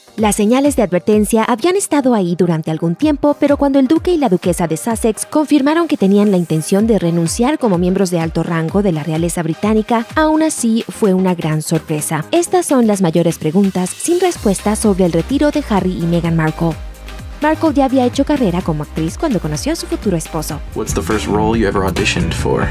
Las señales de advertencia habían estado ahí durante algún tiempo, pero cuando el duque y la duquesa de Sussex confirmaron que tenían la intención de renunciar como miembros de alto rango de la realeza británica, aún así fue una gran sorpresa. Estas son las mayores preguntas sin respuesta sobre el retiro de Harry y Meghan Markle. Markle ya había hecho carrera como actriz cuando conoció a su futuro esposo. What's the first role you ever auditioned for?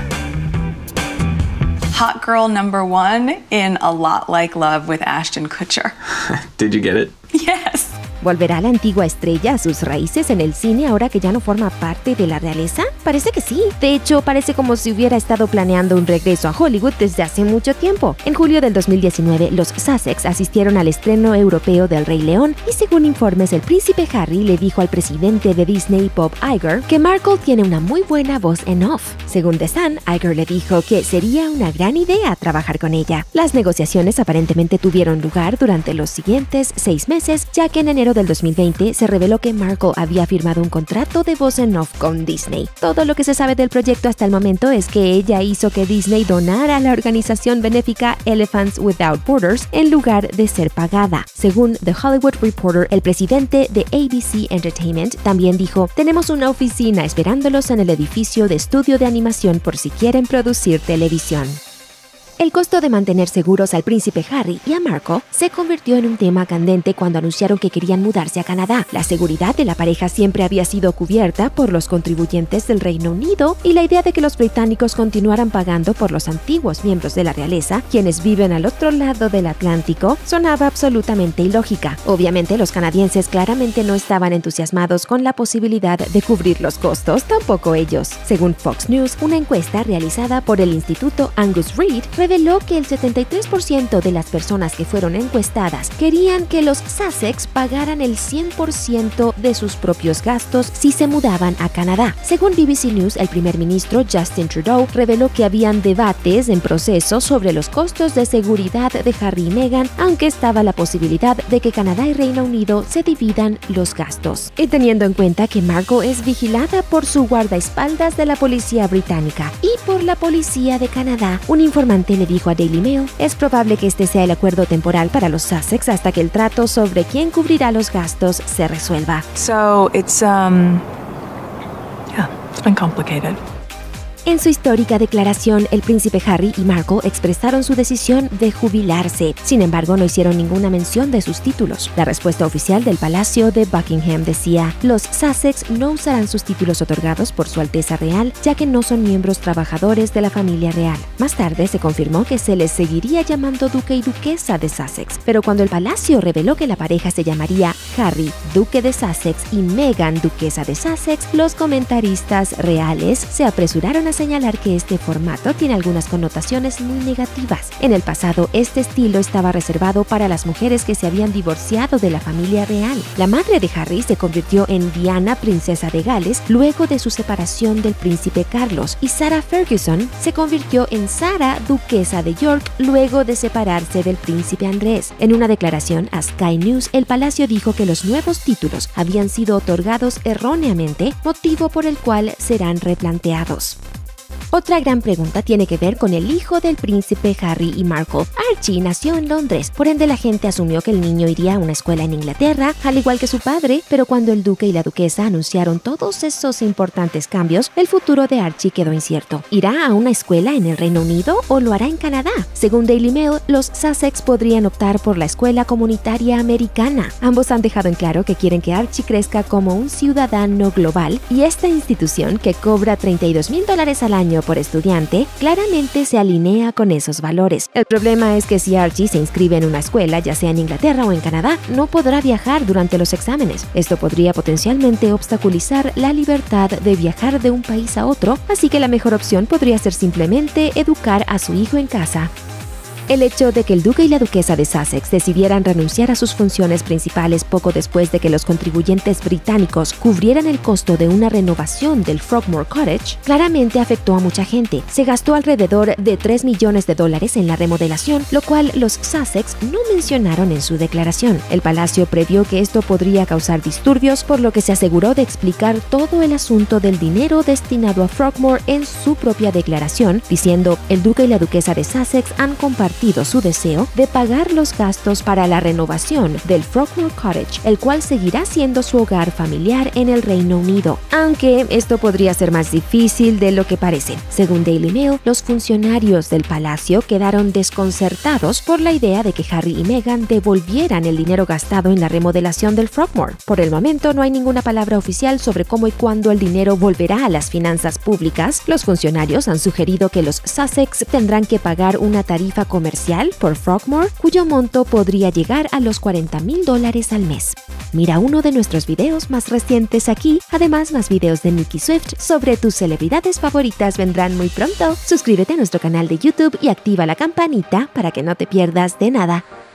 Hot girl number 1 in A Lot Like Love with Ashton Kutcher. Did you get it? Yes. ¿Volverá la antigua estrella a sus raíces en el cine ahora que ya no forma parte de la realeza? Parece que sí. De hecho, parece como si hubiera estado planeando un regreso a Hollywood desde hace mucho tiempo. En julio del 2019, los Sussex asistieron al estreno europeo del Rey León y según informes, el príncipe Harry le dijo al presidente de Disney, Bob Iger, que Markle tiene una muy buena voz en off. Según The Sun, Iger le dijo que sería una gran idea trabajar con ella. Las negociaciones aparentemente tuvieron lugar durante los siguientes 6 meses, ya que en enero del 2020 se reveló que Markle había firmado un contrato de voz en off con Disney. Todo lo que se sabe del proyecto hasta el momento es que ella hizo que Disney donara a la organización benéfica Elephants Without Borders en lugar de ser pagada. Según The Hollywood Reporter, el presidente de ABC Entertainment también dijo: "Tenemos una oficina esperándolos en el edificio de estudio de animación por si quieren producir televisión". El costo de mantener seguros al príncipe Harry y a Markle se convirtió en un tema candente cuando anunciaron que querían mudarse a Canadá. La seguridad de la pareja siempre había sido cubierta por los contribuyentes del Reino Unido y la idea de que los británicos continuaran pagando por los antiguos miembros de la realeza, quienes viven al otro lado del Atlántico, sonaba absolutamente ilógica. Obviamente, los canadienses claramente no estaban entusiasmados con la posibilidad de cubrir los costos, tampoco ellos. Según Fox News, una encuesta realizada por el Instituto Angus Reid reveló que el 73% de las personas que fueron encuestadas querían que los Sussex pagaran el 100% de sus propios gastos si se mudaban a Canadá. Según BBC News, el primer ministro Justin Trudeau reveló que habían debates en proceso sobre los costos de seguridad de Harry y Meghan, aunque estaba la posibilidad de que Canadá y Reino Unido se dividan los gastos. Y teniendo en cuenta que Markle es vigilada por su guardaespaldas de la policía británica y por la policía de Canadá, un informante le dijo a Daily Mail: "Es probable que este sea el acuerdo temporal para los Sussex hasta que el trato sobre quién cubrirá los gastos se resuelva". So it's been complicated. En su histórica declaración, el príncipe Harry y Markle expresaron su decisión de jubilarse. Sin embargo, no hicieron ninguna mención de sus títulos. La respuesta oficial del Palacio de Buckingham decía: "Los Sussex no usarán sus títulos otorgados por su Alteza Real, ya que no son miembros trabajadores de la familia real". Más tarde se confirmó que se les seguiría llamando duque y duquesa de Sussex, pero cuando el palacio reveló que la pareja se llamaría Harry, duque de Sussex, y Meghan, duquesa de Sussex, los comentaristas reales se apresuraron a señalar que este formato tiene algunas connotaciones muy negativas. En el pasado, este estilo estaba reservado para las mujeres que se habían divorciado de la familia real. La madre de Harry se convirtió en Diana, princesa de Gales, luego de su separación del príncipe Carlos, y Sarah Ferguson se convirtió en Sarah, duquesa de York, luego de separarse del príncipe Andrés. En una declaración a Sky News, el palacio dijo que los nuevos títulos habían sido otorgados erróneamente, motivo por el cual serán replanteados. Otra gran pregunta tiene que ver con el hijo del príncipe Harry y Markle. Archie nació en Londres, por ende la gente asumió que el niño iría a una escuela en Inglaterra, al igual que su padre, pero cuando el duque y la duquesa anunciaron todos esos importantes cambios, el futuro de Archie quedó incierto. ¿Irá a una escuela en el Reino Unido o lo hará en Canadá? Según Daily Mail, los Sussex podrían optar por la escuela comunitaria americana. Ambos han dejado en claro que quieren que Archie crezca como un ciudadano global, y esta institución, que cobra $32,000 al año por estudiante, claramente se alinea con esos valores. El problema es que si Archie se inscribe en una escuela, ya sea en Inglaterra o en Canadá, no podrá viajar durante los exámenes. Esto podría potencialmente obstaculizar la libertad de viajar de un país a otro, así que la mejor opción podría ser simplemente educar a su hijo en casa. El hecho de que el duque y la duquesa de Sussex decidieran renunciar a sus funciones principales poco después de que los contribuyentes británicos cubrieran el costo de una renovación del Frogmore Cottage claramente afectó a mucha gente. Se gastó alrededor de $3 millones en la remodelación, lo cual los Sussex no mencionaron en su declaración. El palacio previó que esto podría causar disturbios, por lo que se aseguró de explicar todo el asunto del dinero destinado a Frogmore en su propia declaración, diciendo: "El duque y la duquesa de Sussex han compartido compartido su deseo de pagar los gastos para la renovación del Frogmore Cottage, el cual seguirá siendo su hogar familiar en el Reino Unido, aunque esto podría ser más difícil de lo que parece. Según Daily Mail, los funcionarios del palacio quedaron desconcertados por la idea de que Harry y Meghan devolvieran el dinero gastado en la remodelación del Frogmore. Por el momento no hay ninguna palabra oficial sobre cómo y cuándo el dinero volverá a las finanzas públicas. Los funcionarios han sugerido que los Sussex tendrán que pagar una tarifa comercial por Frogmore, cuyo monto podría llegar a los $40,000 al mes. Mira uno de nuestros videos más recientes aquí. Además, más videos de Nicki Swift sobre tus celebridades favoritas vendrán muy pronto. Suscríbete a nuestro canal de YouTube y activa la campanita para que no te pierdas de nada.